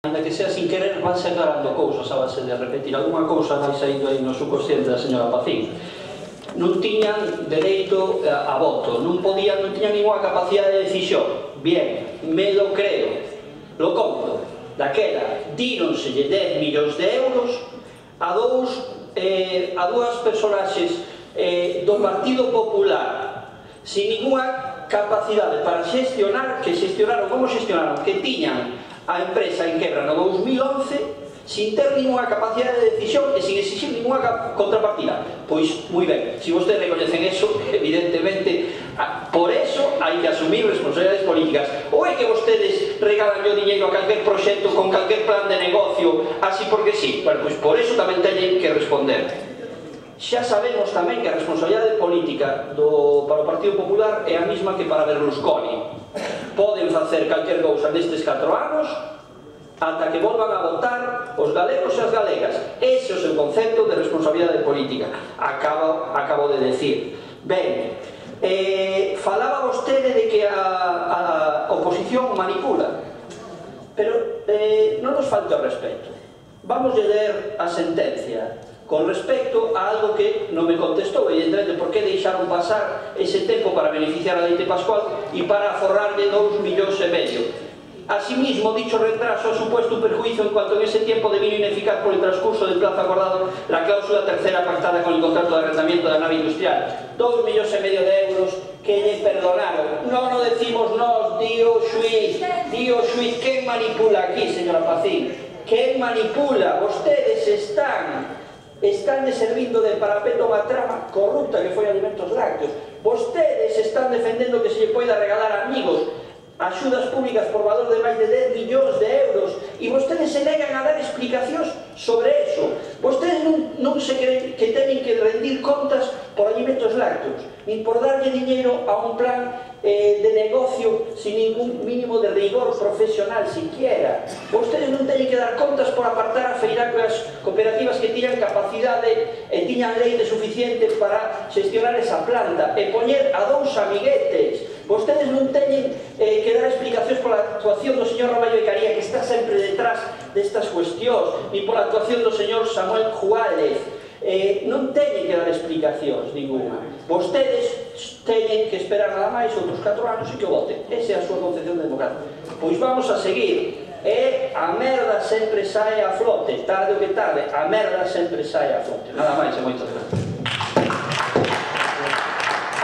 Ainda que sea sin querer, vanse aclarando cousas a base de repetir. Alguna cousa vai saindo aí no subconsciente da señora Pacín. Non tiñan dereito a voto, non tiñan ninguna capacidade de decisión. Bien, me lo creo, lo compro. Daquela, díronselle 10 millóns de euros a dúas personaxes do Partido Popular sin ninguna capacidade para xestionar, que xestionaron como xestionaron, que tiñan a empresa en quebra no 2011 sin ter ninguna capacidade de decisión e sin exigir ninguna contrapartida. Pois, moi ben, se vostedes recoñecen eso, evidentemente, por eso hai que asumir responsabilidades políticas. Ou é que vostedes regalan o diñeiro a calquer proxecto con calquer plan de negocio, así porque sí? Bueno, pois por eso tamén teñen que responder. Xa sabemos tamén que a responsabilidade política para o Partido Popular é a mesma que para Berlusconi. Poden facer calquer cousa nestes 4 anos ata que volvan a votar os galegos e as galegas. Ese é o seu concepto de responsabilidade política. Acabo de decir. Ben, falaba vostede de que a oposición manipula, pero non nos falta o respeto. Vamos a ler a sentencia con respecto a algo que non me contestou, evidentemente, por que deixaron pasar ese tempo para beneficiar a Leite Pascual e para aforrarle 2,5 millóns. Asimismo, dicho retraso ha supuesto un perjuicio en cuanto en ese tiempo devino ineficaz por el transcurso del plazo acordado la cláusula tercera pactada con el contrato de arrendamiento de la nave industrial. 2,5 millóns de euros que lle perdonaron. Non o decimos nós, dio xuiz. Quen manipula aquí, señora Pacín? Quen manipula? Vostedes están servindo de parapeto unha trama corrupta que foi Alimentos Lácteos. Vostedes están defendendo que se lle poida regalar a amigos axudas públicas por valor de máis de 10 millóns de euros e vostedes se negan a dar explicacións sobre eso. Vostedes non se creen que teñen que rendir contas por Alimentos Lácteos nin por darlle diñeiro a un plan de negocio sin ningún mínimo de rigor profesional siquiera. Vostedes non teñen que dar contas por apartar a feiracas cooperativas que tiñan capacidade e tiñan leite suficiente para xestionar esa planta e poñer a 2 amiguetes. Vostedes non teñen que dar explicacións pola actuación do señor Ramallo de Caría, que está sempre detrás destas cuestións, ni pola actuación do señor Samuel Juárez. Non teñen que dar explicacións ninguna. Vostedes teñen que esperar nada máis outros 4 anos e que o voten. Esa é a súa concepción democrática. Pois vamos a seguir. A merda sempre sae a flote. Tarde ou que tarde, a merda sempre sae a flote. Nada máis e moitas gracias.